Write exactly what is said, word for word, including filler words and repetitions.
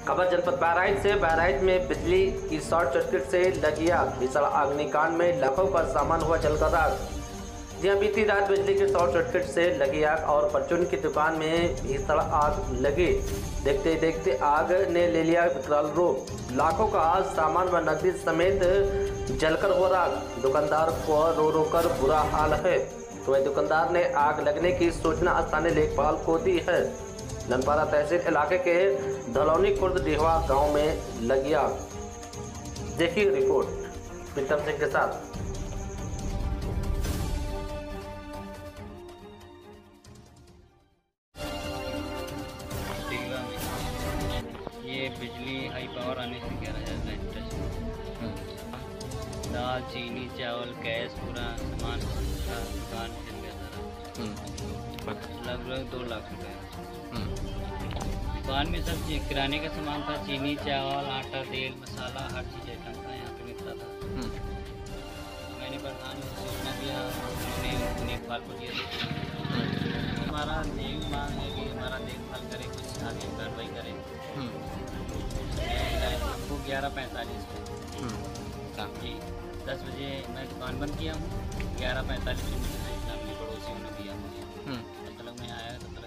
खबर जनपद बहराइच से। बहराइच में बिजली की शॉर्ट सर्किट से लगी आग। भीषण अग्निकांड में लाखों का सामान हुआ जलकर राख। जी हाँ, बीती रात बिजली की शॉर्ट सर्किट से लगी आग और परचून की दुकान में भीषण आग लगी। देखते देखते आग ने ले लिया विकराल रूप। लाखों का आज सामान व नकदी समेत जलकर हुआ राख। दुकानदार को रो रो कर बुरा हाल है। तो वह दुकानदार ने आग लगने की सूचना स्थानीय लेखपाल को दी है। लनपारा तहसील इलाके के धलौनी खुर्द डिहवा गांव में लगी आग। देखिए रिपोर्ट प्रीतम सिंह के साथ। ये बिजली हाई पावर आने से ग्यारह हज़ार लाइट टच, दाल चीनी चावल गैस पूरा सामान पूरा दुकान जल गया सारा। लगभग दो लाख रुपए। दुकान में सब चीज किराने का सामान था, चीनी चावल आटा तेल मसाला हर चीज़ आइटम था यहाँ पे मिलता था। मैंने प्रधान को सूचना दिया, उन्होंने देखभाल को दिया। हमारा नेम मांग है कि हमारा देखभाल करे, कुछ आगे कार्रवाई करे। हमको ग्यारह पैंतालीस पे जी दस बजे मैं दुकान बंद किया हूँ। ग्यारह पैंतालीस में मुझे अपने पड़ोसियों ने दिया मुझे, तब तक मैं आया तब तक